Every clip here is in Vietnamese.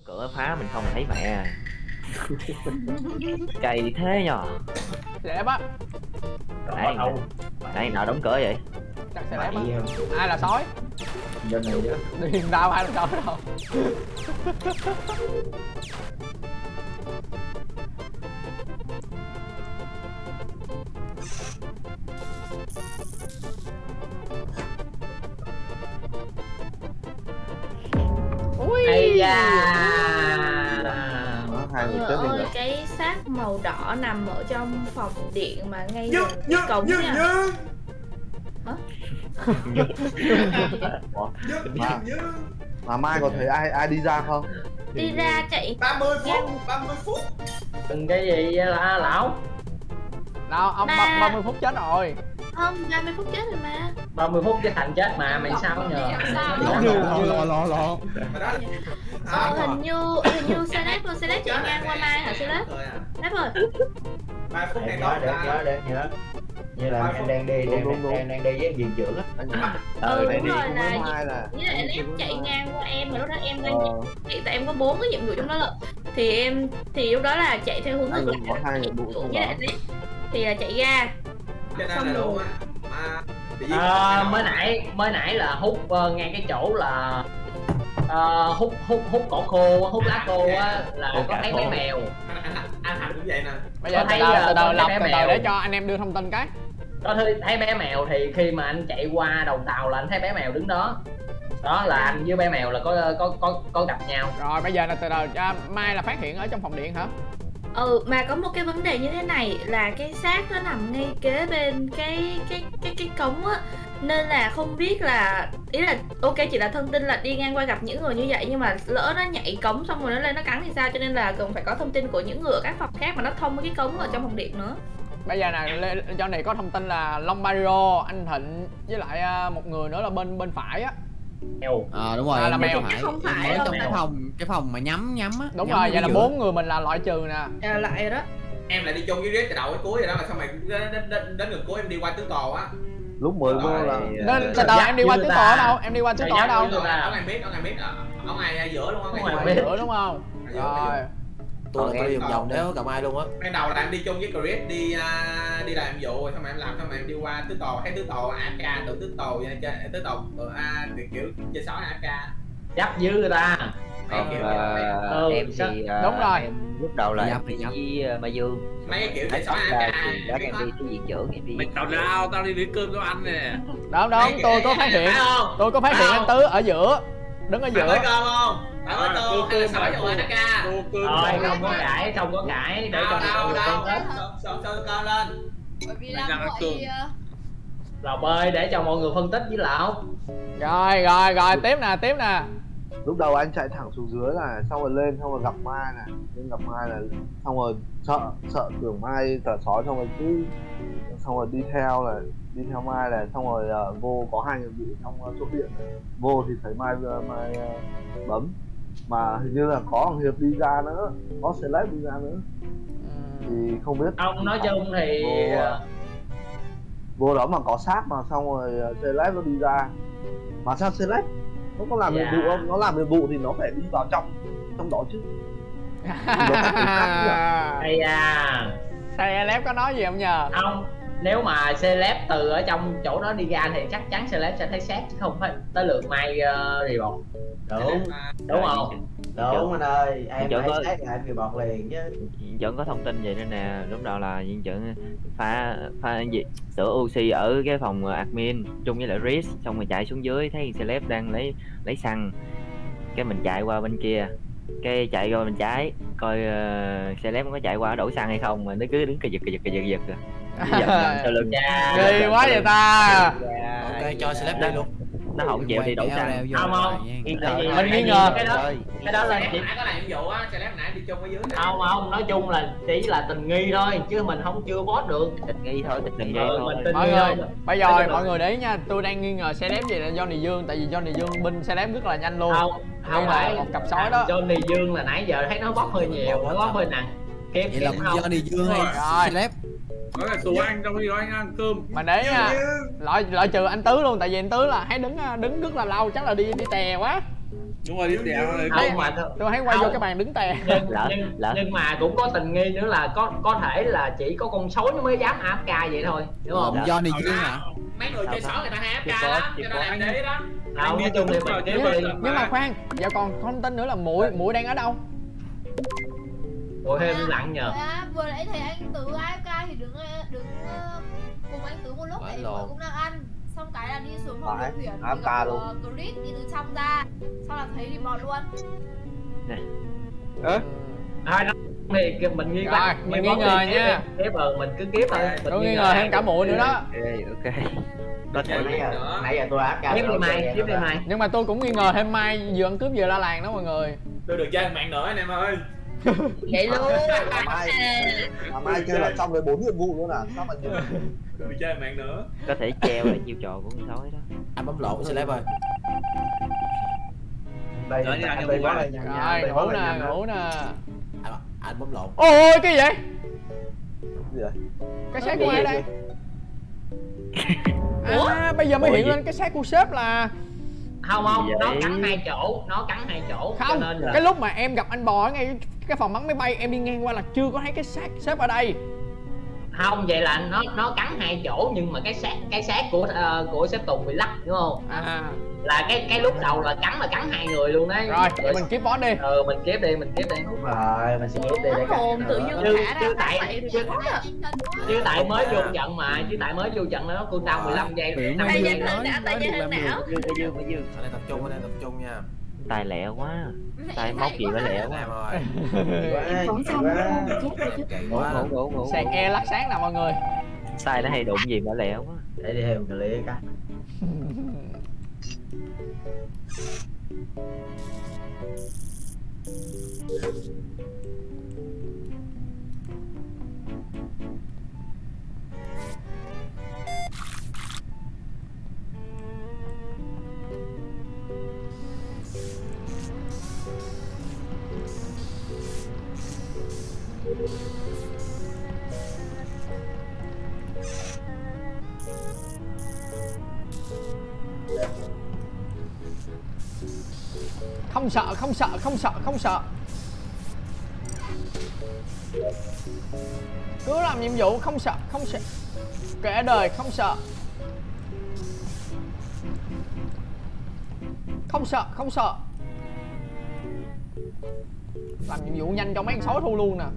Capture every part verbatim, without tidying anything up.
cửa phá mình không thấy mẹ. Cày thế nhờ. Đẹp á. Nãy nãy nào đóng cửa vậy? Chắc sẽ đẹp á. Ai là sói? Dân này chứ. Điền đâu ai là sói đâu. Ây da. Hai người chết đi rồi. Cái xác màu đỏ nằm ở trong phòng điện mà ngay gần cái cổng nha. Hả? mà, mà Mai có thấy ai ai đi ra không? Đi ra chạy ba mươi phút, ba mươi phút. Đừng cái gì là lão. Đâu, ông Ba- ba mươi phút chết rồi. Không, ba mươi phút chết rồi mà. ba mươi phút cái thành chết mà mày sao nhờ. Lo lo lo. Ờ, hình như hình như Celeb luôn, Celeb chạy ngang qua Mai hả Celeb? Celeb ơi. ba phút này Nhớ đó để nhớ để nhớ. Như là em đang đi, đang đang đang đi với viện trưởng á. Ừ đúng rồi là Mai là với lại em chạy ngang qua em mà lúc đó em đang hiện tại em có bốn cái nhiệm vụ trong đó lận. Thì em thì lúc đó là chạy theo hướng ngược lại. có hai nhiệm vụ với lại Celeb thì là chạy ra. Cho nên là đủ á. Mà À, mới nãy mới nãy là hút uh, ngay cái chỗ là uh, hút hút hút cỏ khô hút lá khô á là có thấy mấy mèo. anh anh Thành cũng vậy nè. Bây giờ từ đầu từ đầu lọc từ đầu để cho anh em đưa thông tin cái. Có thấy, thấy bé mèo thì khi mà anh chạy qua đầu tàu là anh thấy bé mèo đứng đó. Đó là anh với bé mèo là có có có có gặp nhau. Rồi bây giờ là từ đầu à, Mai là phát hiện ở trong phòng điện hả? Ừ mà có một cái vấn đề như thế này là cái xác nó nằm ngay kế bên cái cái cái cái cống á, nên là không biết là ý là ok chỉ là thông tin là đi ngang qua gặp những người như vậy, nhưng mà lỡ nó nhảy cống xong rồi nó lên nó cắn thì sao, cho nên là cần phải có thông tin của những người ở các phòng khác mà nó thông với cái cống ở trong phòng điện nữa. Bây giờ nè cho này có thông tin là Long Mario, anh Thịnh với lại một người nữa là bên bên phải á. Mèo. Ờ đúng rồi. À, là mèo. Phải. Không phải Mới đâu trong cái phòng cái phòng mà nhắm nhắm á. Đúng nhắm rồi, vậy là giữa. bốn người mình là loại trừ nè. À, lại rồi đó. Em lại đi chung với Riết từ đầu tới cuối rồi đó, mà sao mày đến đến đến, đến gần cuối em đi qua tứ tòa á. lúc mới vô là Nên từ đầu em đi qua tứ tòa ở đâu? Em đi qua tứ tòa ở đâu? Ông này biết, ông này biết à. Ông này giữa luôn, ông Ngoài này giữa đúng không? Rồi. Tôi là tôi đi vòng vòng để gặp ai luôn á. ban đầu là em đi chung với Chris đi uh, đi làm nhiệm vụ rồi xong rồi em làm xong rồi em đi qua tứ tòa, thấy tứ tòa a ca tự tứ tòa chơi tứ tòa a kiểu chơi sói a ca Dấp dưới người ta. Còn kiểu uh, ừ, em thì uh, đúng rồi. em lúc đầu là Dập em thì đi dập. với uh, Mai Dương. mấy cái kiểu Thấy chơi sói ra a ca thì đó em đi tới viện trưởng, em đi. Mày tao nào, tao đi lấy cơm cho ăn nè. Đúng đúng, tôi có phát hiện. Tôi có phát hiện anh Tứ ở giữa. Đứng ở giữa. Phải cơm không? Phải có tôm hay là sói vô a ca? Tô cơm. Rồi không có cãi, không có cãi để cho đâu mọi người đâu phân tích. sơ sơ cơm lên. Bởi vì Mày đang đang gọi ăn Lò bơi để cho mọi người phân tích với lão. Rồi rồi rồi, tiếp nè, tiếp nè. lúc đầu anh chạy thẳng xuống dưới là xong rồi lên xong rồi gặp Mai này, lên gặp Mai là xong rồi sợ sợ tưởng Mai tờ sói, xong rồi cứ xong rồi đi theo là đi theo Mai này, xong rồi uh, vô có hai người bị trong uh, chỗ điện này. Vô thì thấy Mai uh, Mai uh, bấm mà hình như là có thằng Hiệp đi ra nữa, có Celeb đi ra nữa thì không biết. Ông nói chung thì vô, vô đó mà có xác mà xong rồi uh, Celeb nó đi ra, mà sao Celeb nó có làm nhiệm vụ không? Nó làm nhiệm vụ thì nó phải đi vào trong trong đó chứ. Hay à. Celeb có nói gì không nhờ? Không, nếu mà Celeb từ ở trong chỗ đó đi ra thì chắc chắn Celeb sẽ thấy xác chứ không phải tới lượt Mai uh, report. Đúng, đúng không? Đúng anh ơi, em Viện trưởng phải có- xác là em report liền chứ. Viện trưởng có thông tin vậy nữa nè. Lúc đầu là viện trưởng pha pha gì sửa oxy ở cái phòng admin chung với lại Riz, xong rồi chạy xuống dưới thấy Celeb đang lấy lấy xăng, cái mình chạy qua bên kia, cái chạy qua bên trái coi uh, Celeb có chạy qua đổ xăng hay không, mà nó cứ đứng cà giật cà giật cà giật giật rồi. Giật giật sau lưng Dạ. Ghê quá vậy ta. Ok cho Celeb đi luôn. nó không chịu đi đổ xăng. Không không. Tại vì- Mình nghi ngờ cái đó. Cái đó là chỉ nãy có làm nhiệm vụ á, Celeb nãy đi chung ở dưới nè. không không, nói chung là chỉ là tình nghi thôi chứ mình không chưa vote được. Tình nghi thôi, tình nghi Ừ, thôi. mình tình Mọi nghi người, thôi. bây giờ mọi người để ý nha, tôi đang nghi ngờ Celeb gì là Johnny Dương, tại vì Johnny Dương binh Celeb rất là nhanh luôn. Không, không Đây là phải một cặp sói đó. Johnny Dương là nãy giờ thấy nó bóc hơi nhiều, nó bóc hơi nặng. Kiếm Vậy là kiếm không. Johnny Dương hay Rồi. Celeb? Nói là tụi anh trong khi đó anh ăn cơm. Mà để ý nha, loại loại trừ anh Tứ luôn, tại vì anh Tứ là thấy đứng đứng rất là lâu, chắc là đi đi tè quá. Đúng rồi, đi đèo rồi. Không mà th- Tôi thấy quay vô Không. cái bàn đứng tè. nhưng, Lỡ- nhưng, lỡ. nhưng mà cũng có tình nghi nữa là có có thể là chỉ có con sói nó mới dám a ép ca vậy thôi, đúng không? do này duyên hả? Mấy người chơi sói người ta hay ép Chưa ca có, lắm, chưa cho có. nên em để ý đó. Không, nói chung thì mình kiếm Nhưng, đi. nhưng mà khoan, giờ còn thông tin nữa là mũi mũi đang ở đâu? Ủa thêm lặng nhờ. À, vừa nãy thấy anh Tứ a ép ca thì đứng đứng ờ, cùng anh Tứ một lúc Phải tại lộn. mọi cũng đang ăn. Xong cái là đi xuống phòng Phải, điều khiển a ép ca gặp, luôn. ờ, Chris đi từ trong ra. Sau là thấy report luôn. Ơ? Thôi nó thì kìa, mình nghi Rồi, vấn- mình nghi nghi vấn ngờ đi, nha. tiếp ờ mình cứ tiếp thôi. Mình Tôi nghi ngờ thêm cả mũi nữa đó. Ok, ok. Có thể Nãy giờ nãy giờ tôi áp ca. Tiếp đi mày, tiếp đi mày. Nhưng mà tôi cũng nghi ngờ thêm Mai vừa ăn cướp vừa la làng đó mọi người. Tôi được chơi mạng nữa anh em ơi. Vậy luôn. Mà Mai mà Mai kêu là trong cái bốn nhiệm vụ luôn à? Sao mà nhiều? Tôi được chơi mạng nữa. có thể treo lại chiêu trò của con sói đó. Anh bấm lộn celeb ơi. Đây, Rồi, đi anh ăn đây đi có qua. này nhằn nhằn, Rồi, đây có ngủ này nè, nhằn nhằn. ngủ nè. Anh, anh bấm lộn. Ôi, cái gì vậy? Gì vậy? Cái xác của ai đây? À, bây giờ mới Ủa hiện gì? lên cái xác của sếp là Không không, nó Vậy? cắn hai chỗ, nó cắn hai chỗ. không. Cho nên là Cái lúc mà em gặp anh bò ở ngay cái phòng bắn máy bay, em đi ngang qua là chưa có thấy cái xác sếp ở đây. không, vậy là nó nó cắn hai chỗ nhưng mà cái xác cái xác của uh, của sếp Tùng bị lắc đúng không? À, Là cái cái lúc đầu là cắn là cắn hai người luôn đấy. rồi, để mình keep boss đi. ờ mình kiếp đi, mình kiếp đi. Đúng rồi, mình sẽ ghép đi để Có hồn tự dưng Chứ- thả chứ ra tại- tại chứ- khó à. Chứ tại mới vô trận mà, chứ tại mới vô trận nó cool down mười lăm giây. Biểu năm Tay Dương giây. nhanh hơn nói- não, tay nói nhanh hơn được não. Dương, cái dương, cái dương. Ở đây tập trung, ở đây tập trung nha. Tài lẹ quá. Tay móc gì mà lẹ Em quá. rồi. Vẫn xong chết Chạy Ngủ, quá. ngủ, ngủ, ngủ. Sạc e lắc sáng nè mọi người. Tay nó hay đụng gì mà lẹ quá. Để đi thêm một clip cái. Không sợ, không sợ, không sợ, không sợ. Cứ làm nhiệm vụ không sợ, không sợ. Kệ đời không sợ. Không sợ, không sợ. Làm nhiệm vụ nhanh cho mấy con sói thu luôn nè.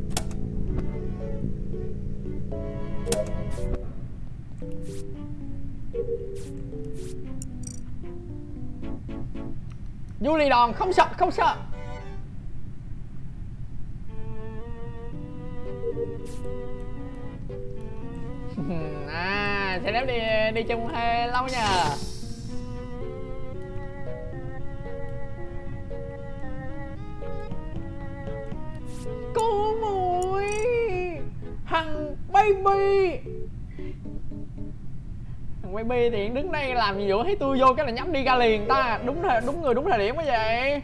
Du lì đòn không sợ, không sợ. À, sẽ đếm đi đi chung hơi lâu nhờ. Cô muội Hằng baby. Thằng baby thì đứng đây làm gì vậy? Thấy tôi vô cái là nhắm đi ra liền ta. Đúng thời, đúng người đúng thời điểm quá vậy.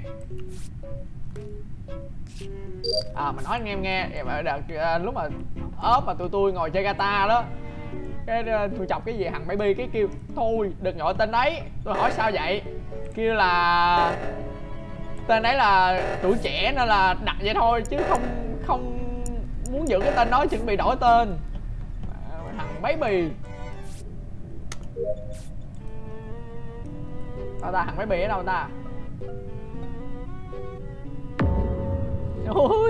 À mà nói anh em nghe, đợt à, lúc mà ốp mà tụi tôi ngồi chơi guitar đó, cái à, tôi chọc cái gì Hằng baby, cái kêu thôi đừng gọi tên đấy. Tôi hỏi sao vậy, kêu là tên đấy là tuổi trẻ nên là đặt vậy thôi chứ không không muốn giữ cái tên đó, chuẩn bị đổi tên. À, Hằng baby. Đâu ta, Hằng baby ở đâu ta? Ôi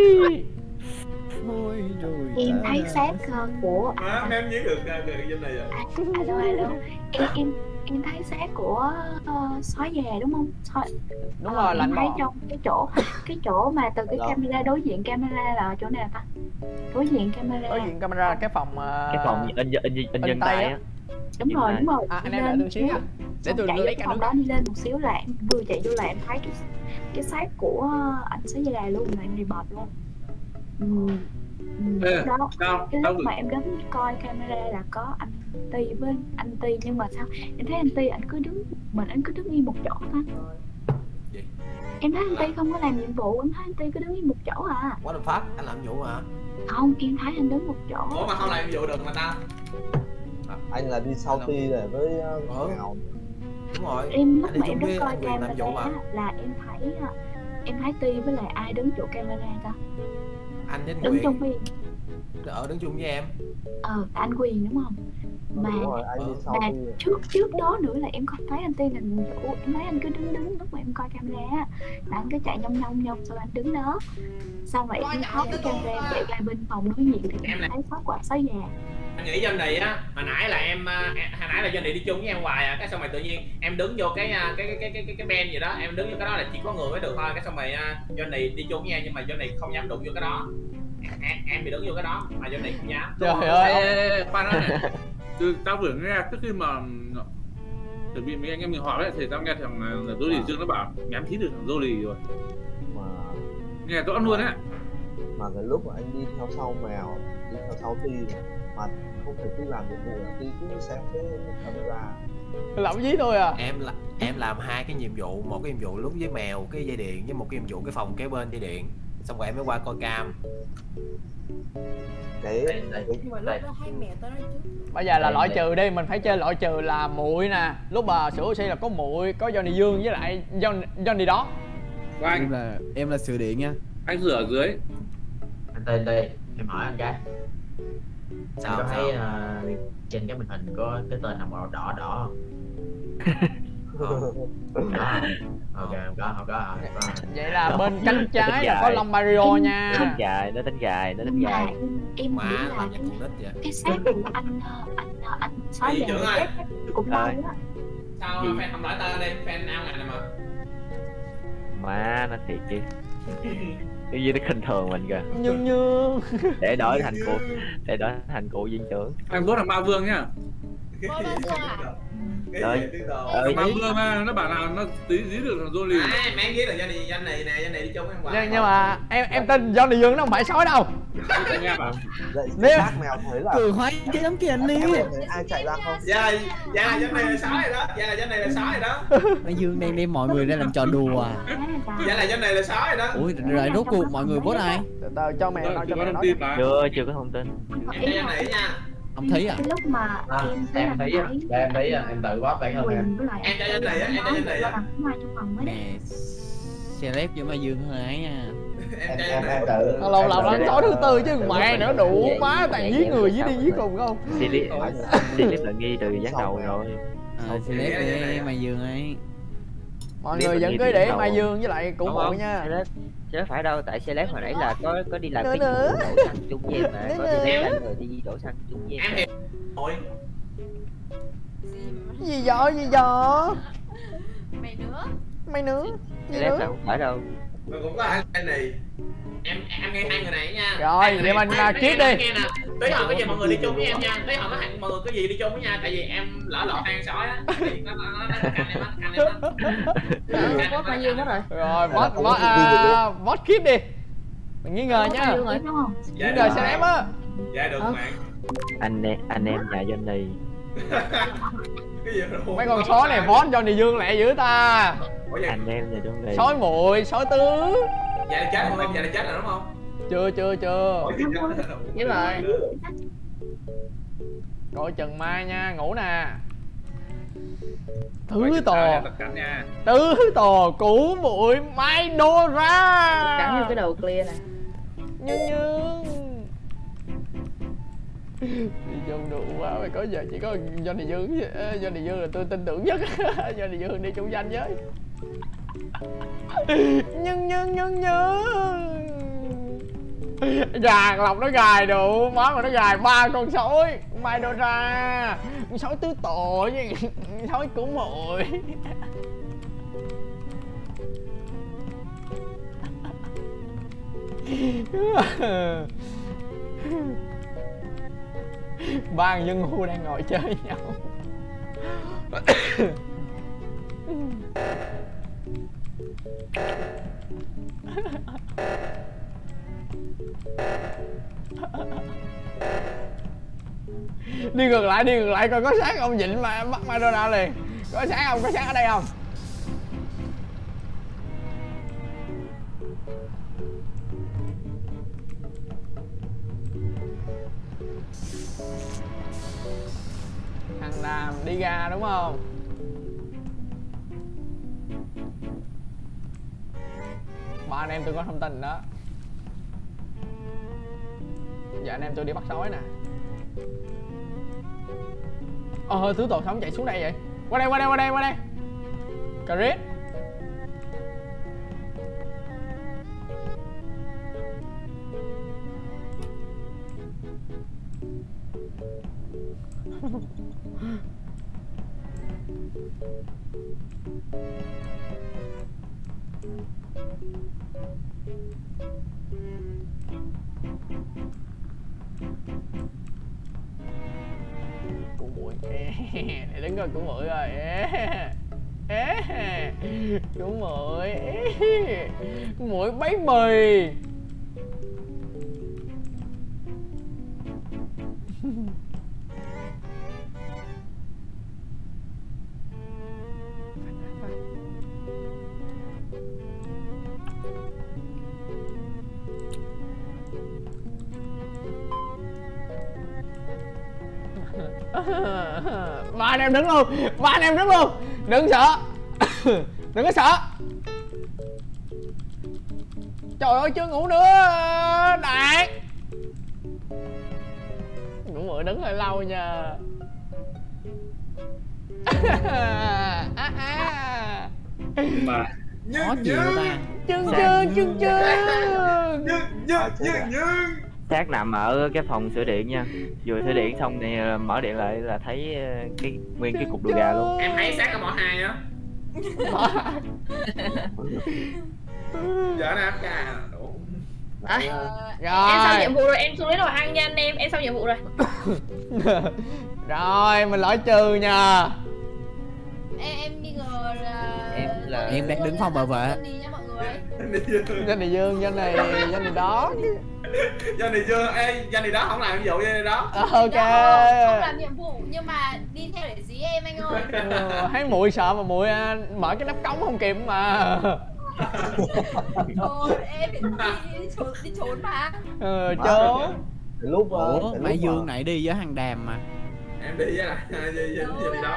thôi rồi. Em thấy xác uh, của Má, em nhớ được cái game này rồi. alo alo em em em thấy xác của uh, sói già đúng không? Sói... đúng Ờ, rồi, em lạnh thấy bò. trong cái chỗ cái chỗ mà từ cái Đâu? camera đối diện camera là chỗ nào ta? Đối diện camera. Đối diện camera là cái phòng uh, Cái phòng in in in, in chân tay tay á. á. Đúng nhìn rồi lại. đúng rồi. À, anh Đi em đợi lên tôi xíu nha. Để xong tôi chạy lấy cái cả phòng nước. đó đi lên một xíu là em vừa chạy vô là em thấy cái cái xác của anh sói già luôn, là em report luôn. Ừ. Ừ, Ê, lúc đó Đâu, cái đâu lúc được. mà em đến coi camera là có anh Ti với anh Ti, nhưng mà sao em thấy anh Ti anh cứ đứng mình, anh cứ đứng yên một chỗ ta. Gì? Em thấy anh Ti không có làm nhiệm vụ, em thấy anh Ti cứ đứng yên một chỗ à. Quá đâm phát, anh làm vụ mà. Không, em thấy anh đứng một chỗ. Ủa mà không làm nhiệm vụ được mà ta. Anh là đi sau ti để với Ừ. Ngào. Đúng rồi. Em lúc Anh đi mà chung em đứng với coi anh Quyền làm vụ camera mà. á, là em thấy á, em thấy Ti với lại ai đứng chỗ camera ta? Anh với anh Đứng Quyền. chung với Ở đứng chung với em. ờ anh Quyền đúng không? Mà Đúng rồi, anh đi sau mà Ti. trước trước đó nữa là em không thấy anh Ti làm vụ, em thấy anh cứ đứng đứng lúc mà em coi camera á, là anh cứ chạy nhông nhông nhông xong anh đứng đó, xong rồi em tháo cái camera em chạy ra bên phòng đối diện thì em thấy có quả sói già. Anh nghĩ Johnny á, hồi nãy là em, à, hồi nãy là Johnny đi chung với em hoài à, cái xong rồi tự nhiên em đứng vô cái cái cái cái cái cái, cái ben gì đó, em đứng vô cái đó là chỉ có người mới được thôi, cái xong rồi uh, Johnny đi chung với em nhưng mà Johnny không dám đụng vô cái đó. Em, em bị đứng vô cái đó mà Johnny không dám. Trời ơi. Ê, ê, ê, khoan đã này. Từ tao vừa nghe trước khi mà chuẩn bị mấy anh em mình họp ấy thì tao nghe thằng là Johnny Dương nó bảo nhắm thí được thằng Johnny rồi. Mà Nghe rõ luôn á. mà cái lúc mà anh đi theo sau mèo, đi theo sau Ti mà không phải Ti làm nhiệm vụ là Ti cứ xem cái camera. Làm gì thôi à? Em là em làm hai cái nhiệm vụ, một cái nhiệm vụ lúc với mèo cái dây điện với một cái nhiệm vụ cái phòng kế bên dây điện. Xong rồi em mới qua coi cam. Cái Nhưng mà lúc đó thấy mẹ tới đó trước. Bây giờ là loại trừ đi, mình phải chơi loại trừ là muội nè. Lúc mà sửa oxy là có muội, có Johnny Dương với lại Johnny, Johnny đó. Anh Em là em là sửa điện nha. anh rửa ở dưới. Anh tên đây, em hỏi anh cái. Sao, Anh có thấy sao? uh, trên cái màn hình có cái tên nào màu đỏ đỏ không? Không. Đó. Ok, không có, không có, không có. Vậy là bên cánh trái là có Long Mario Nó nha. tính dài, nó tính dài, nó tính Nhưng mà dài. em, em Má nghĩ là là nhà cái, con nít vậy. cái xác của anh anh anh sói Ê, già trưởng ơi. cũng lâu á. Sao Gì? fan không nói tên đi, fan ao ngành này mà. Má nó thiệt chứ. Cái gì nó khinh thường mình kìa. Nhưng nhưng Để đổi thành cụ, để đổi thành cụ viên trưởng. Anh vote là Ma Vương nhá. Bố ba xưa à? Rồi. Ơi, Ma Vương à, nó bảo là nó tí dí được thằng Johnny. À, mẹ biết là Johnny, Johnny nè, Johnny đi chung với em hoài. nhưng, nhưng mà em em tin Johnny Dương nó không phải sói đâu. Anh nghe bảo. Vậy Nếu- xác mèo thấy là Cường hoái chứ lắm kìa anh đi. em có thấy ai chạy ra không? Dạ, dạ là Johnny là sói rồi đó, dạ là Johnny là sói rồi đó. Anh Dương đang đem mọi người ra làm trò đùa à. Dạ là Johnny là sói rồi đó. Ui rồi rốt cuộc mọi người vote ai? Từ từ cho mẹ Chưa nói cho có mẹ thông nói. tin mà. chưa chưa có thông tin. Em cho Johnny nha. Ông thấy à? Cái lúc mà À, em em thấy á, em thấy á, em tự bóp bản thân em. Quyền với lại Em cho Johnny á, em cho Johnny á. làm mai trong phòng mới Nè, celeb với Ma Dương hơi ấy nha. Em cho Em em Johnny. tự. Lâu lâu là sói thứ tư chứ mẹ nữa đủ má toàn giết người với đi giết cùng không? Silip Silip là nghi từ gián đầu rồi. À, celeb với Ma Dương ấy. Mọi Biết người mình vẫn nghi cứ từ để gián Mai đầu. Dương với lại cụ Đúng muội không? nha. Celeb chứ đâu phải đâu, tại Celeb hồi nãy là có có đi làm Nữa cái nữa. vụ đổ xăng chung với em mà, có đi Nữa. lấy xăng rồi đi đổ xăng chung với Em em. hiểu. Ôi, Gì vậy gì vậy? Mày nữa. Mày nữa. Gì Celeb là nữa? không phải đâu. mà cũng có anh Johnny. Em em nghe hai người này nha. Rồi, Hai người vậy này- mình, hai- à, hai kiếp người đi. nghe nè. Tí hồi có gì mọi người đi chung với em nha. Tí hồi có hẳn mọi người có gì đi chung với nha, tại vì em lỡ lọt ăn sói á. Thì nó nó nó nó canh em á, canh em á. Có bao nhiêu hết rồi. Rồi, vote vote à, vote kiếp đi. Mình nghi ngờ nhá. Dương rồi đúng không? Dạ Nghi được. ngờ Celeb á. Dạ được Ờ. bạn. Anh em anh em nhà Johnny. Cái gì rồi? Mấy con sói này vote Johnny Dương lẹ dữ ta. Ủa vậy? Anh em nhà Johnny. Sói muội, sói tứ. Dạ là chết không em? Dạ là chết rồi đúng không? Chưa chưa chưa. Ủa, thì chết rồi. Biết rồi. Coi chừng mai nha, ngủ nè. Vậy Thứ thì tò, tao tập cắn nha. tứ tò, củ muội, mai đô ra. Cắn vô cái đầu clear nè. Nhưng nhưng đi chung đủ quá mày, có giờ chỉ có Johnny Dương. ờ, Johnny Dương là tôi tin tưởng nhất. Johnny Dương đi chung danh với. Nhưng nhưng nhưng nhưng gà lọc nó gài đủ má mà nó gài ba con sói mai đâu ra, con sói tứ tội với con sói của muội. ba dân hưu đang ngồi chơi với nhau. Đi ngược lại, đi ngược lại coi có sáng không, nhịn mà bắt Maradona liền. Có sáng không, có sáng ở đây không? Thằng làm đi ra đúng không? anh em tôi có thông tin đó. Giờ anh em tôi đi bắt sói nè. Ờ thứ tội sống chạy xuống đây vậy. Qua đây qua đây qua đây qua đây. Chris. Củ muội. Để đứng coi củ muội rồi. Củ muội. Củ muội bấy mì. Ba anh em đứng luôn, ba anh em đứng luôn, đừng sợ. Đừng có sợ. Trời ơi chưa ngủ nữa Đạt. Ngủ mượn đứng hơi lâu nha. Mà khó chịu ta. Chưng chưng chưng chưng. Xác nằm ở cái phòng sửa điện nha. Vừa sửa điện xong thì mở điện lại là thấy cái nguyên cái cục đùi gà luôn. Em thấy xác có mỏ hai á. Giờ nó áp gà đủ. À, rồi. Em xong nhiệm vụ rồi, em xuống lấy đồ ăn nha anh em, em xong nhiệm vụ rồi. Rồi mình loại trừ nha. Em em nghi ngờ là em là em đang đứng phòng bảo vệ. Danh này Dương, danh này danh này đó. Danh này Dương, ê, danh này đó không làm nhiệm vụ danh này đó. Ok. Không làm nhiệm vụ nhưng mà đi theo để dí em anh ơi. Ừ, thấy muội sợ mà muội mở cái nắp cống không kịp mà. Thôi em phải đi, đi, trốn, đi trốn mà. Ừ trốn. Lúc Ủa Mai Dương này đi với thằng Đàm mà. Em đi với lại danh này đó.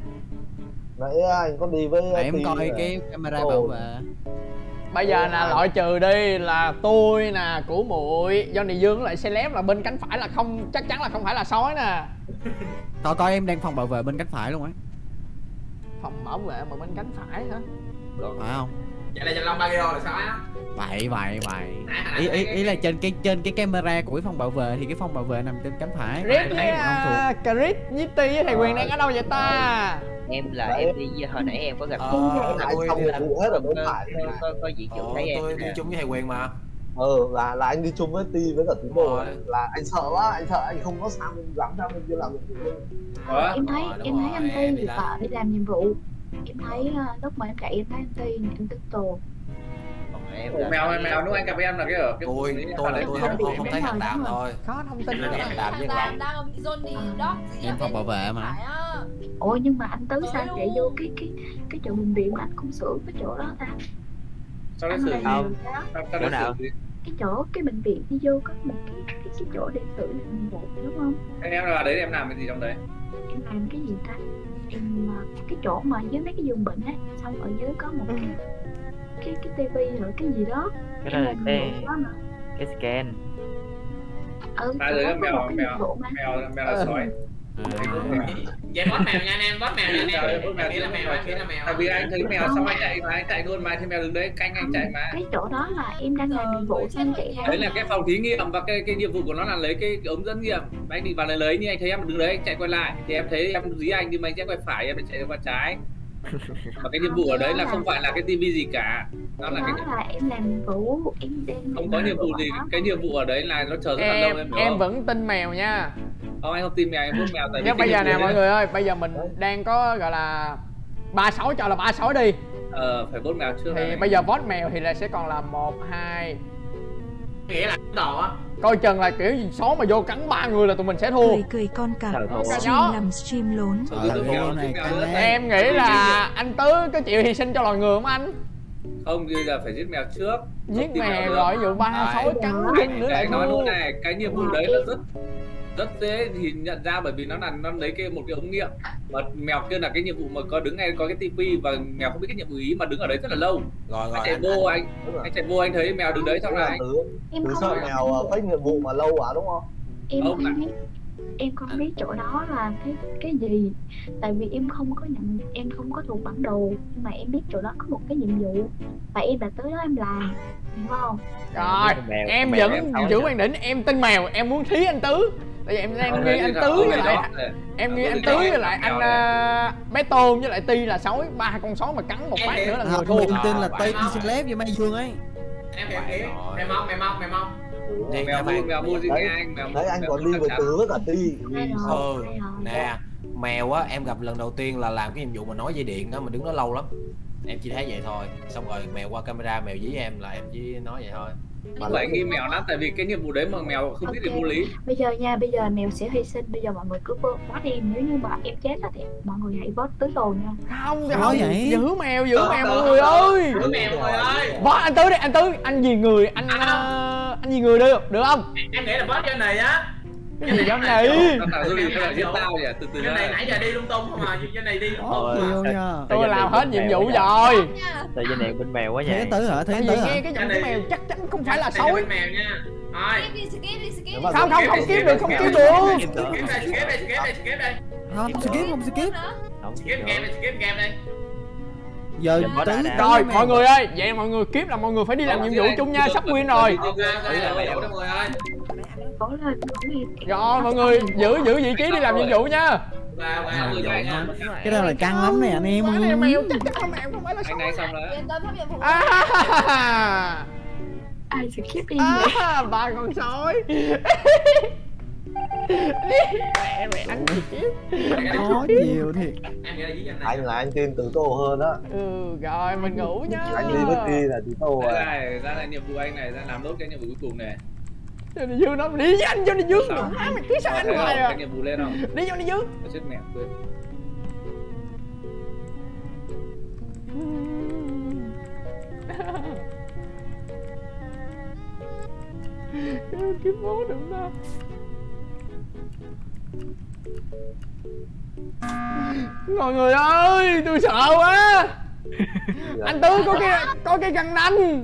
Nãy anh có đi với em coi cái camera bảo vệ. Bây giờ là loại trừ đi là tôi nè, Củ Muội, Johnny Dương lại celeb là bên cánh phải là không, chắc chắn là không phải là sói nè. Coi coi em đang phòng bảo vệ bên cánh phải luôn á. Phòng bảo vệ mà bên cánh phải hả? Phải không? Vậy là Trần Long Bagio là sói á. Vậy vậy vậy. Ý ý ý là trên cái trên cái camera của cái phòng bảo vệ thì cái phòng bảo vệ nằm trên cánh phải. Rick với Chris, Nitty với thầy Quyền đang ở đâu vậy ta? Em là em đi hồi nãy em có gặp ờ, tôi xong nhiệm vụ hết rồi mới phải có có diễn trưởng thấy em tôi đi chung với thầy Quyền mà. Ừ là là anh đi chung với Ti với cả Tí Bồ là anh sợ quá, anh sợ anh không có sao mình dám sao mình chưa làm nhiệm vụ. Em thấy em thấy anh Ti thì vợ đi làm nhiệm vụ. Em thấy lúc mà em chạy em thấy anh Ti em tức tù. Ủa, mèo mèo lúc anh gặp em là cái ở cái tôi tôi là tôi không không, không thấy thằng Đàm thôi. Có thông tin là thằng Đàm với Long. Đang bị Johnny đó. Em phòng bảo vệ mà. Ôi nhưng mà anh Tứ sao chạy vô cái cái cái chỗ bệnh viện mà anh không sửa cái chỗ đó ta? Sao nó sửa không? Chỗ nào? Cái chỗ cái bệnh viện đi vô có một cái cái, cái chỗ để sửa nhiệm vụ đúng không? Em là đấy em làm cái gì trong đấy? Em làm cái gì ta? Em cái chỗ mà dưới mấy cái giường bệnh á, xong ở dưới có một cái cái cái tivi rồi cái gì đó. Cái đó là cái cái scan. Ừ, à rồi mèo mèo mèo mèo là sói. Vậy bót mèo nha anh em, bót mèo nha anh em. Bót mèo là mèo, kia là mèo. Tại vì anh thấy mèo xong anh chạy mà anh chạy luôn mà thì mèo đứng đấy canh anh chạy mà. Cái chỗ đó là em đang làm nhiệm vụ xong chạy ra. Đấy là cái phòng thí nghiệm và cái cái nhiệm vụ của nó là lấy cái, cái ống dẫn nghiệm. Anh định vào lấy lấy nhưng anh thấy em đứng đấy anh chạy quay lại thì em thấy em dí anh nhưng mà anh sẽ quay phải em chạy qua trái. Và cái nhiệm vụ ở đấy là không phải là cái tivi gì cả. Nó là cái là em làm nhiệm vụ, em đang không có nhiệm vụ gì, cái nhiệm vụ ở đấy là nó chờ rất là lâu em. Em vẫn tin mèo nha. Không anh không tin mèo, em muốn mèo tại vì bây giờ nè mọi người ơi, bây giờ mình đang có gọi là ba sói cho là ba sói đi. Ờ phải vote mèo trước. Thì bây giờ vote mèo thì là sẽ còn là một hai. Nghĩa là đồ á. Coi chừng là kiểu gì số mà vô cắn ba người là tụi mình sẽ thua. Cười cười con cặc stream làm stream lốn. Em nghĩ là anh Tứ có chịu hy sinh cho loài người không anh? Không, bây giờ phải giết mèo trước. Giết mèo rồi, ví dụ ba sói cắn lưng nữa lại nói luôn này, cái nhiệm vụ đấy là rất rất dễ thì nhận ra bởi vì nó là nó lấy cái một cái ống nghiệm mà mèo kia là cái nhiệm vụ mà có đứng ngay có cái tivi và mèo không biết cái nhiệm vụ ý mà đứng ở đấy rất là lâu. Rồi rồi. Anh chạy vô anh anh chạy vô anh thấy mèo đứng đấy xong rồi anh. Tứ sợ mèo fake nhiệm vụ mà lâu quá đúng không? Em không biết, em không biết chỗ đó là cái cái gì, tại vì em không có nhận, em không có thuộc bản đồ, nhưng mà em biết chỗ đó có một cái nhiệm vụ và em đã tới đó em làm, hiểu không? Rồi em vẫn giữ quan điểm em tin mèo, em muốn thí anh Tứ, tại vì em đang nghi anh Tứ với lại em nghi anh Tứ với lại anh uh, bé Tôn với lại Ti là sói, ba con sói mà cắn một phát nữa là người thua. Em tin là Ti Celeb với Mai Dương ấy. Em hiểu hiểu mèo mong mèo mong mèo mong mèo mua mèo mua gì nghe anh mèo đấy anh còn đi với Tứ với cả Ti. Ừ nè, mèo á em gặp lần đầu tiên là làm cái nhiệm vụ mà nói dây điện đó, mà đứng đó lâu lắm. Em chỉ thấy vậy thôi, xong rồi mèo qua camera mèo dí em là em chỉ nói vậy thôi. Mà lại nghi mèo lắm, tại vì cái nhiệm vụ đấy mà mèo không biết thì vô lý. Bây giờ nha, bây giờ mèo sẽ hy sinh, bây giờ mọi người cứ vote em, nếu như mà em chết là thì mọi người hãy vote Tứ Tù nha. Không, không vậy. Giữ mèo, giữ mèo mọi người ơi. Giữ mèo mọi người ơi. Vote anh Tứ đi, anh Tứ, anh gì người, anh uh, anh gì người được, được không? Em nghĩ là vote cho này á. Cái gì giống này? Từ từ cái này nãy giờ đi lung tung không à, cái này đi lung tung mà. Tôi làm hết nhiệm vụ rồi. Tại vì này bên mèo quá vậy. Thế Tứ hả? Thế Tứ hả? Nghe cái giọng của mèo chắc chắn không phải là sói. Mèo nha. Rồi. Không không không skip được, không skip được. Skip đây, skip đây, skip đây, skip đây. Không skip, không skip. Skip game đây, skip game đây. Giờ Tứ rồi mọi người ơi, vậy mọi người skip là mọi người phải đi làm nhiệm vụ chung nha, sắp win rồi. Rồi mọi người giữ giữ vị trí đi làm nhiệm vụ nha. Cái đó là căng lắm nè anh em. Mèo mèo chắc chắn mèo không phải là anh này xong rồi. Ai sẽ skip đi vậy? Ba con sói. Mẹ mẹ ăn gì chứ? Có nhiều thiệt. Anh là anh tin Tứ Tô hơn á. Ừ rồi mình ngủ nhá. Anh đi bất kỳ là Tứ Tô rồi. Này ra là nhiệm vụ anh này, ra làm nốt cái nhiệm vụ cuối cùng này. Johnny Dương nó đi với anh Johnny Dương đừng má mày cứ sao anh hoài à. Cái nhiệm vụ lên không? Đi Johnny Dương. Chết mẹ quên. Cái bố đừng đó. Mọi người ơi, tôi sợ quá. Anh Tứ có cái có cái găng nanh.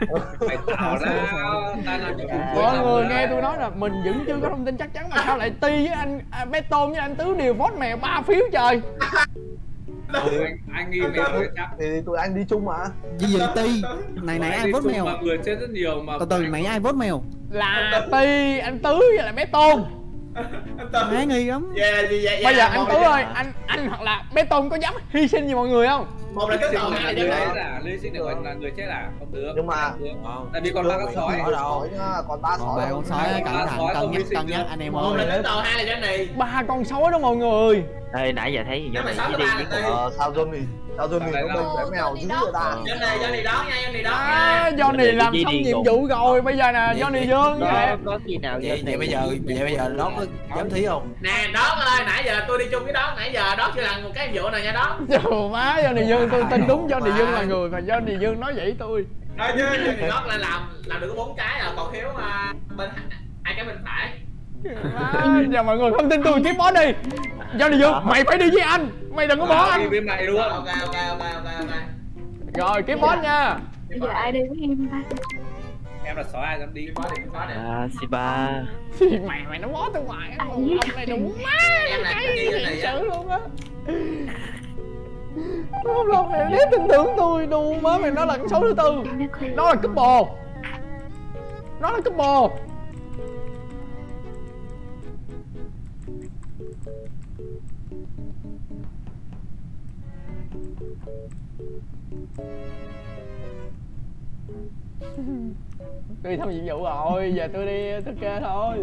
Mọi người nghe tôi nói là mình vẫn chưa có thông tin chắc chắn mà sao lại Ti với anh à, bé Tôn với anh Tứ đều vote mèo ba phiếu trời. Ừ, anh, anh nghi mèo chắc thì tụi anh đi chung mà. Gì vậy Ti? Này nãy ai vote mèo? Mà người chết rất nhiều mà. Từ từ nãy ai vote mèo? Là Ti, anh Tứ với lại bé Tôn. Má nghi lắm. Yeah, yeah, yeah, bây giờ anh Tứ ơi, anh anh hoặc là bé Tôn có dám hy sinh gì mọi người không? Một là cái tội hai là đấy là hy sinh được là người chết à? Không được. Nhưng mà tại vì còn ba con sói. Còn ba sói. Ba con sói cẩn thận, cân nhắc cân nhắc anh em ơi. Một là cái tội hai là Johnny. Ba con sói đó mọi người. Ê nãy giờ thấy Johnny chỉ đi với Ờ sao Johnny? Sao Johnny nó bên với mèo dữ vậy ta? Johnny Johnny đó nha, Johnny đó nha. Johnny làm xong nhiệm vụ rồi, bây giờ nè Johnny Dương có có gì nào vậy vậy bây giờ vậy bây giờ đó có dám thí không? Nè đó ơi, nãy giờ tôi đi chung với đó, nãy giờ đó chưa làm một cái nhiệm vụ nào nha đó. Trời má, Johnny Dương tôi tin đúng Johnny Dương là người và Johnny Dương nói vậy tôi. Nói chứ Johnny đó là làm làm được có bốn cái à, còn thiếu mà bên hai cái bên phải. À, giờ mọi người không tin tôi kiếm bó đi. Johnny Dương, mày phải đi với anh. Mày đừng có bỏ anh. Đi với mày luôn. Ok ok ok ok ok. Rồi kiếm boss nha. Bây giờ ai đi với em ta? Em là sói ai dám đi boss đi boss đi. À Siba. Mày mày nó bó tôi ngoài á. Ông này đúng má. Em là cái gì này á luôn á. Không lòng này nếu tin tưởng tôi đù má mày, nó là con số thứ tư. Nó là couple. Nó là couple. Tôi xong nhiệm vụ rồi, giờ tôi đi tôi kê thôi.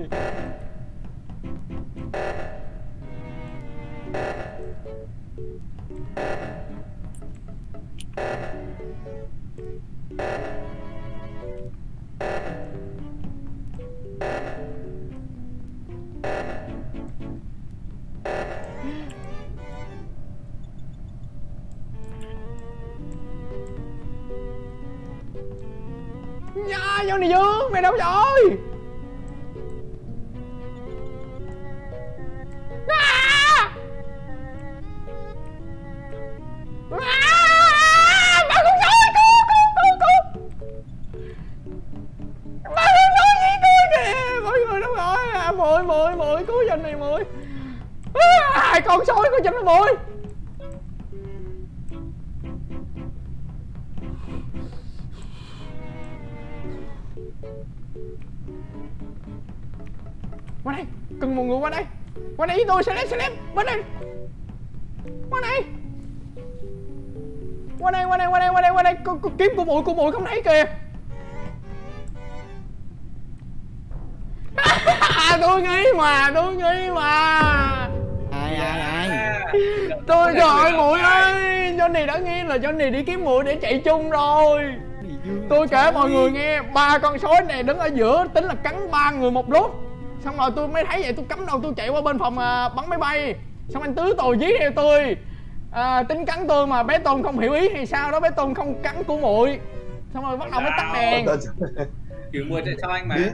Dạ, Johnny Dương, mày đâu rồi? mười mười mười cứu Johnny mười. Hai con sói của Johnny mười. Qua đây, cần một người qua đây. Qua đây với tôi, Celeb, Celeb, bên đây. Qua đây. Qua đây, qua đây, qua đây, qua đây, qua đây. Cô, cô, kiếm cô bụi, cô bụi không thấy kìa. Tôi nghĩ mà, tôi nghĩ mà. Ai ai ai. Tôi trời ơi muội ơi, Johnny đã nghe là Johnny đi kiếm muội để chạy chung rồi. Tôi kể mọi người nghe, ba con sói này đứng ở giữa tính là cắn ba người một lúc. Xong rồi tôi mới thấy vậy, tôi cắm đầu tôi chạy qua bên phòng à, bắn máy bay. Xong anh Tứ Tồi dí theo tôi à, tính cắn tôi mà bé Tôn không hiểu ý hay sao đó, bé Tôn không cắn của muội. Xong rồi bắt đầu mới tắt đèn. Kiểu muội chạy sau anh mà.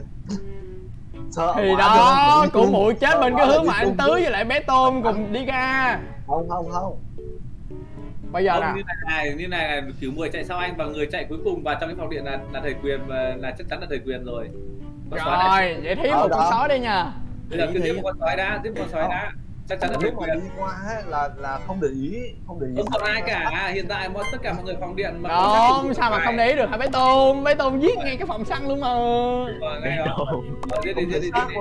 Sợ thì đó, của muội chết bên cái hướng mà anh Tứ với lại bé Tôn cùng đi ra. Không không không. Bây giờ là như này như này là kiểu muội chạy sau anh và người chạy cuối cùng vào trong cái phòng điện là là thầy Quyền, và là chắc chắn là thầy Quyền rồi. Rồi, vậy thí một con sói đi nha. Bây giờ cứ tiếp một con sói đã, tiếp một con sói đã. Chắc chắn là thầy Quyền. Đi qua ấy, là là không để ý, không để ý. Không còn ai cả, hiện tại mọi tất cả mọi người phòng điện mà. Đúng, sao mà không để ý được hả bé Tôn? Bé Tôn giết ngay cái phòng xăng luôn mà. Ngay đó. Giết đi, giết đi, giết đi.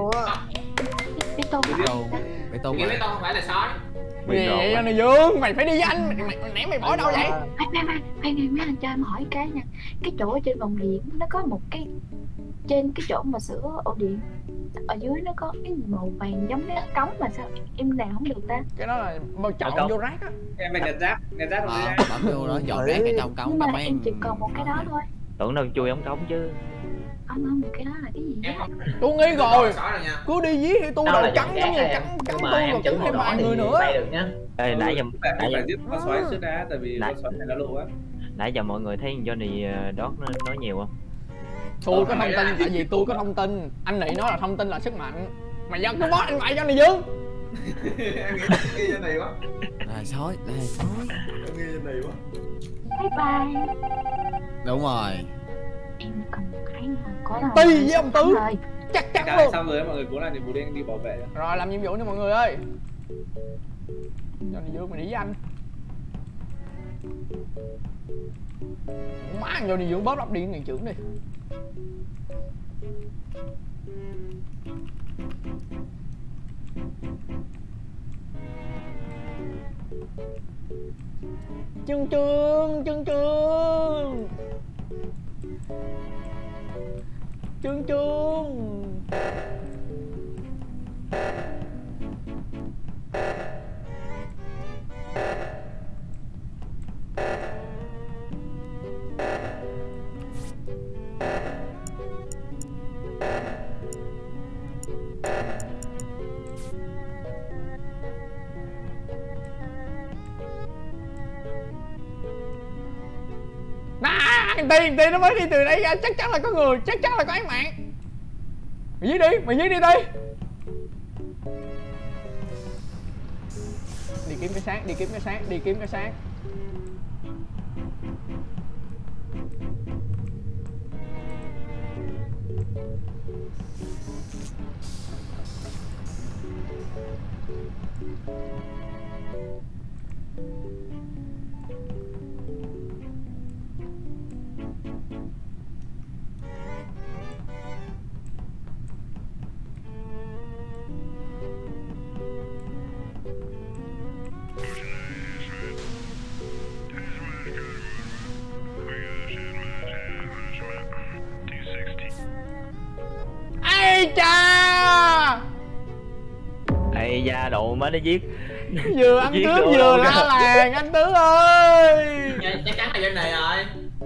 Bé Tôn. Bé Tôn. Bé Tôn không phải là sói. Gì vậy Johnny Dương? Mày phải đi với anh, mày, mày, mày ném mày bỏ đâu vậy? Khoan khoan khoan, khoan mấy anh cho em hỏi cái nha. Cái chỗ trên vòng điện nó có một cái, trên cái chỗ mà sửa ổ điện ở dưới nó có cái màu vàng giống cái cống mà sao em làm không được ta? Cái đó là màu chọn vô rác á. Em phải nhặt rác, nhặt rác không Ờ, đi bấm vô đó dọn rác ở trong cống. Nhưng mà em chỉ còn một cái đó thôi. Tưởng đâu chui ống cống chứ. Không không, cái đó là cái gì á? Tôi nghĩ rồi. Cứ đi dí thì tôi Đâu đầu là cắn dọn giống như rác cắn em. cắn Nhưng mà tôi em rồi chữ cắn thêm màu đỏ vài thì người nữa. bay được nhá. Ê, nãy giờ Em nãy phải giờ giết con sói trước đã, tại vì con sói này nó lộ á. nãy giờ mọi người thấy Johnny đót nó nói nhiều không? Tôi có thông tin, tại vì tôi có thông tin. Anh Nị nói là thông tin là sức mạnh. Mày giờ cứ bó anh vậy Johnny Dương. Em nghĩ nghe trên này quá. Là sói, là sói. Em nghe trên này quá. Bye bye. Đúng rồi. Em cần cái mà có đâu. Ti với ông Tứ. Chắc chắn luôn. Xong rồi mọi người cố làm nhiệm vụ đi, anh đi bảo vệ. Rồi làm nhiệm vụ đi mọi người ơi. Johnny Dương mày đi với anh. Má thằng Johnny Dương bóp lắp điện ngày trưởng đi. Trương Trương, Trương Trương. Trương Trương. Thằng Ti, thằng Ti nó mới đi từ đây ra, chắc chắn là có người, chắc chắn là có án mạng. Mày giết đi, mày giết đi Ti. Đi kiếm cái sáng, đi kiếm cái sáng, đi kiếm cái sáng. Ây cha. Ây da độ mới nó giết. Vừa ăn cướp vừa la làng anh Tứ ơi. Chắc chắn là Johnny rồi.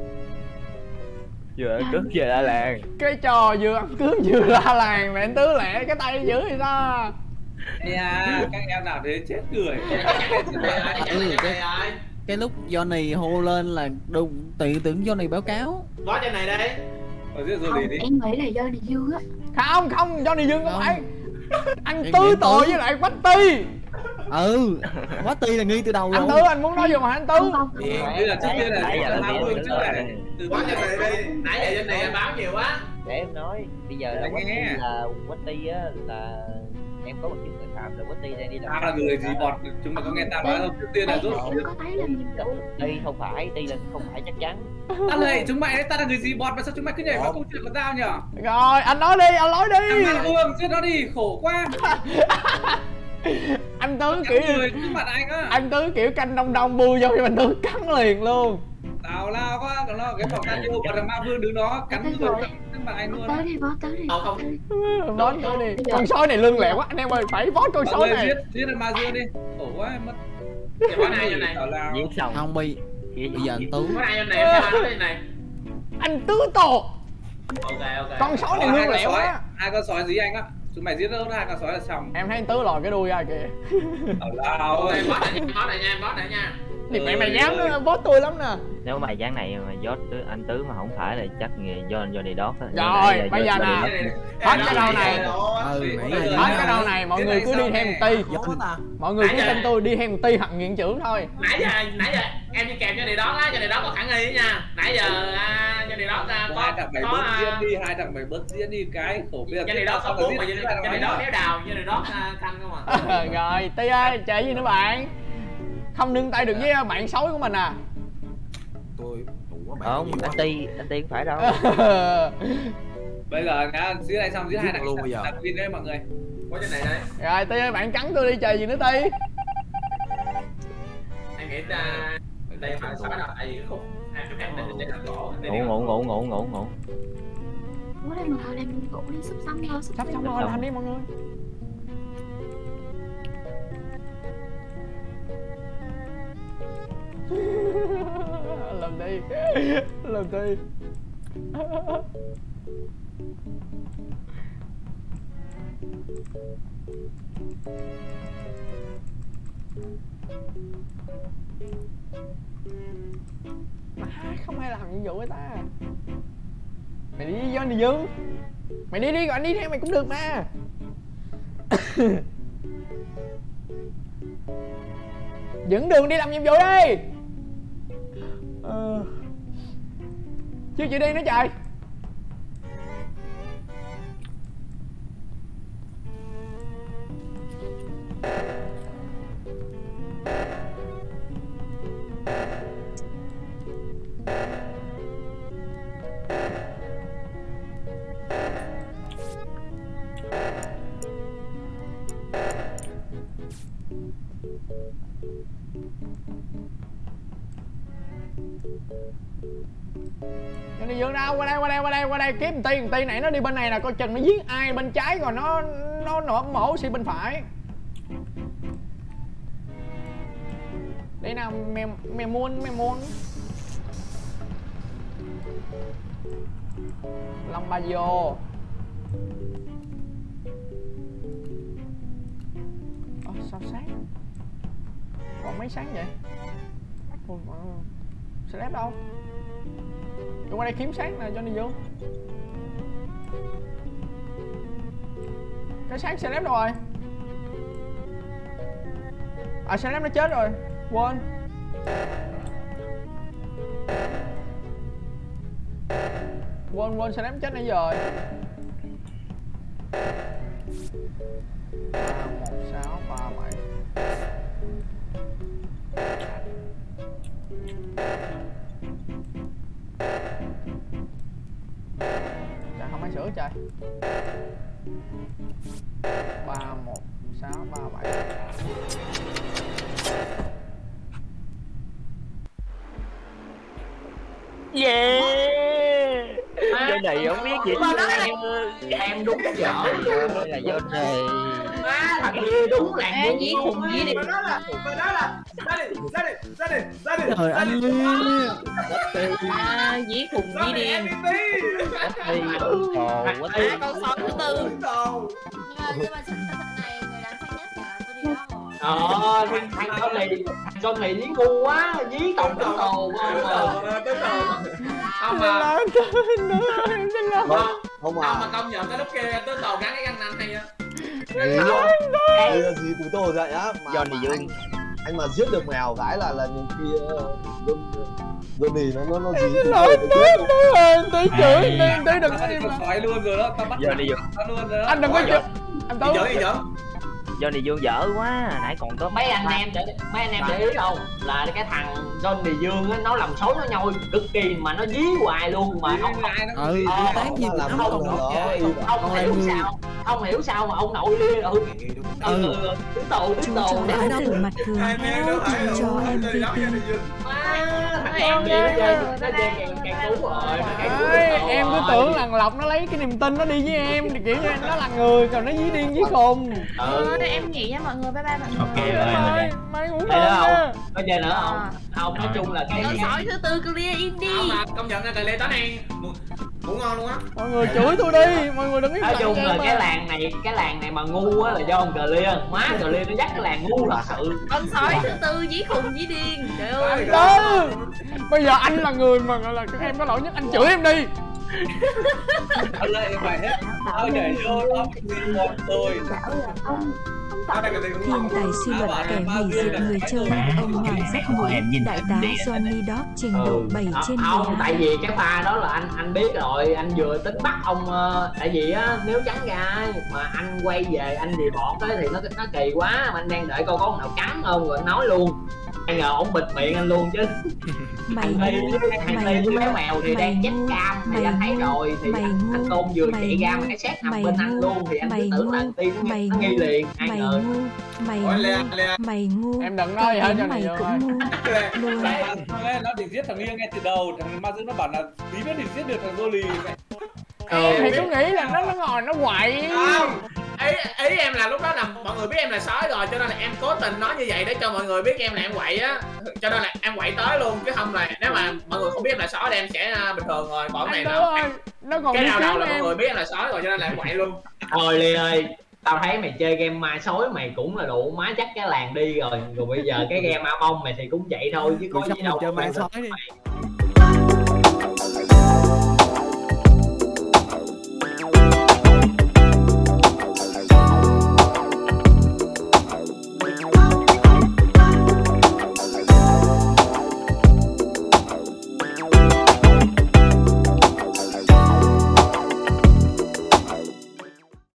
Vừa ăn cướp vừa la làng. Cái trò vừa ăn cướp vừa la làng mà anh Tứ lẹ cái tay dữ thì sao? Yeah, các em nào thế chết cười. Ừ, cái, cái lúc Johnny hô lên là đúng tự tưởng Johnny báo cáo. Bó trên này đây. Ở dưới Không, đi. em nghĩ là Johnny Dương á. Không, không, Johnny Dương không phải. Anh Tứ tội với lại Quách Ti. Ừ, Quách Ti là nghi từ đầu rồi. Anh Tứ anh muốn nói gì mà anh Tứ? Như là trước tiên là Hà Phương trước này. Từ bó trên này đi. Nãy giờ trên này báo nhiều quá. để em nói bây giờ là Watty là Watty á là em có một chứng tội phạm là Watty đang đi làm. Tao là người gì bọt, chúng mày có nghe tao nói không? Trước tiên là rút. Có thấy là nhiệm vụ. Đi không phải, đi là không phải chắc chắn. Tao này chúng mày đấy, tao là người gì bọt mà sao chúng mày cứ nhảy vào câu chuyện của tao nhở? Rồi anh nói đi, anh nói đi. Thằng Vương, giết nó đi, khổ quá. Anh Tứ kiểu người trước mặt anh á. Anh Tứ kiểu canh đông đông bu vô cho mình Tứ cắn liền luôn. Tào lao quá, còn nó cái phòng radio và thằng Ma Vương đứng đó cắn người cắn mặt anh luôn. Tới đi, boss tới đi. Không không. Boss tới đi. Con sói này lưng lẹo quá, anh em ơi, phải boss con sói này. Giết giết thằng Ma Dương đi. Khổ quá em mất. Cái món này này. Giết xong. Không bị. Bây giờ anh Tú. Món này này em nói đây này. Anh Tứ tổ. Ok ok. Con sói này lưng lẹo quá. Hai con sói dí anh á. Chúng mày giết nó hai con sói là xong. Em thấy anh Tứ lòi cái đuôi ra kìa. Lao ơi. Boss này boss này nha, boss này nha. Thì mẹ mày dám nữa, boss tôi lắm nè. Nếu mà dáng này mà Dốt anh Tứ mà không phải là chắc nghề do do đi đót. Rồi, bây giờ nè. Hết cái đầu này. Hết cái đầu này, mọi người cứ đi theo một ti. Mọi người cứ tin tôi đi theo một ti hoặc nghiện trưởng thôi. Nãy giờ nãy giờ em đi kèm cho đi đó á, cho đi đó có khả nghi nha. Nãy giờ cho đi đó có hai thằng mày bớt diễn đi, hai thằng mày bớt diễn đi cái khổ bây giờ. Cho đi đó có cuốn mà cho đi đó kéo đào, cho đi đó canh không à. Rồi, Ti ơi, chơi gì nữa bạn? Không nương tay được với bạn sói của mình à? Tôi đủ quá bạn. Không, anh Ti, anh Ti không phải đâu. Bây giờ nhá, giết này xong giết hai thằng luôn bây giờ. đặt pin đấy mọi người. Có trên này đây. Rồi, Ti ơi, bạn cắn tôi đi, chơi gì nữa Ti? Em nghĩ là đây phải sao bắt đầu tại vì cái khúc hai cái này để làm gỗ. Ngủ ngủ ngủ ngủ ngủ ngủ. Ngủ đây mà thôi, đem ngủ đi, sắp xong rồi, sắp xong rồi, làm đi mọi người. Làm đi, làm đi. Mà không ai làm nhiệm vụ với ta. Mày đi với Johnny Dương. Mày đi đi rồi anh đi theo mày cũng được mà. Dẫn đường đi làm nhiệm vụ đi. Ờ... Chưa chịu đi nữa trời. Johnny Dương đâu, qua đây qua đây qua đây qua đây kiếm ti ti này nó đi bên này là coi chừng nó giết ai bên trái rồi nó nó nổ mổ xì bên phải. Đây nào mè mè muôn mè muôn. Long ba vô. Ồ, sao sáng? Còn mấy sáng vậy? Ôi, Slap đâu? Tôi qua đây kiếm sáng nè, Johnny vô. Cái sáng Slap đâu rồi? À, Slap nó chết rồi. Quên. Quên quên Slap chết nãy giờ. ba một sáu ba bảy. Trời, không ai sửa trời. Ba một sáu ba bảy. Yeah. Cái này không biết gì em em đúng dở là do này. Má thằng kia đúng là cái giết khùng giết đi. Đó là đó là ra đi ra đi ra đi ra đi. Trời anh À, giết khùng giết điên. Đi đồ quá À, con sói thứ tư. Nhưng mà nhưng mà này người đánh sáng nhất là tôi đi đó rồi. Ờ, thằng con này thằng con này dí ngu quá, dí tổng tổng tồ không mà Không không à. mà công nhận cái lúc kia tôi tàu gắn cái găng nanh hay á. Bây giờ gì từ tôi dậy á. Johnny Dương. anh mà giết được mèo cái là là những khi Johnny nó nó nó gì nói nói tí chửi tí đừng có im lặng. Phải luôn rồi đó, tao bắt Johnny vô. luôn rồi đó. Anh đừng có chửi. Anh Đi Tú. chở đi chở. Johnny Dương dở quá, nãy còn có mấy anh em để mấy anh em để ý không là cái thằng Johnny Dương á, nó làm xấu nó nhoi cực kỳ mà nó dí hoài luôn mà không ừ tán gì làm cũng không không đó. không không hiểu sao không hiểu sao mà ông nội lia ừ ừ tứ tù tứ Chú tù cho đấy Thái tử mặt thường héo dành cho em vê pê. thằng em gì nó chơi nó chơi càng càng cú rồi nó càng cú Ê, tù em cứ rồi. tưởng Làng Lộc nó lấy cái niềm tin nó đi với em thì kiểu như nó là người còn nó dí điên dí khùng. Ừ. Thôi em nghỉ nha mọi người, bye bye mọi người. Ok rồi. Mày mày ngủ Thấy ngon không? nha. Có chơi nữa không? Không, nói chung là cái Con sói thứ tư clear in đi. Không mà công nhận là Lê tối nay ngủ, ngủ ngon luôn á. Mọi người chửi tôi đi, mọi người đừng im nói lặng chung cho là em cái mà. làng này cái làng này mà ngu á là do ông Clear má Clear nó dắt cái làng ngu thật sự. Con sói thứ tư dí khùng dí điên. Trời ơi. Đó. Bây giờ anh là người mà gọi là các em có lỗi nhất, anh chửi em đi. Anh lại phải hết. Tao nhảy vô đó mình một rồi. Thiên tài suy luận kẻ hủy diệt người chơi. Ông Hoàng rất muốn đại tá Johnny Dog trình độ bảy trên mười Không, tại hai. vì cái pha đó là anh anh biết rồi, anh vừa tính bắt ông ờ, tại vì á nếu trắng ra mà anh quay về anh report á thì nó nó kỳ quá, mà anh đang đợi coi có con nào cắn không rồi anh nói luôn. Ai ngờ ông bịt miệng anh luôn chứ. Mày Thằng Thi ngu, thằng mày Thi với ngu, bé mèo thì mày đang chết ngu, cam thì mày anh thấy ngu, rồi thì mày anh, ngu, anh Tôn vừa mày chạy ra ngu, mà cái xét nằm mày bên anh ngu, luôn thì anh mày cứ tưởng ngu, là Tiên mày nó nghi ngu, liền, ai mày ngờ. ngu, mày Ôi, Lê, ngu, Lê. mày ngu. Em đừng nói gì hết cho Mày này cũng ngu. Luôn. Lên nó định giết thằng Lia ngay từ đầu, thằng Ma Dương nó bảo là tí nữa định giết được thằng Johnny. Em thì cứ nghĩ là nó nó ngồi nó quậy. Không. Ý, ý em là lúc đó là mọi người biết em là sói rồi cho nên là em cố tình nói như vậy để cho mọi người biết em là em quậy á, cho nên là em quậy tới luôn chứ không là nếu mà mọi người không biết em là sói thì em sẽ uh, bình thường rồi. Còn cái này Anh là ơi, nó còn cái đi nào đầu kiếm là mọi em. người biết em là sói rồi cho nên là em quậy luôn. Thôi Ly ơi, tao thấy mày chơi game ma sói mày cũng là đủ má chắc cái làng đi rồi, rồi bây giờ cái game ma bông mày thì cũng vậy thôi chứ có Rồi gì xong đâu. mình chơi ma Mày- sói đi.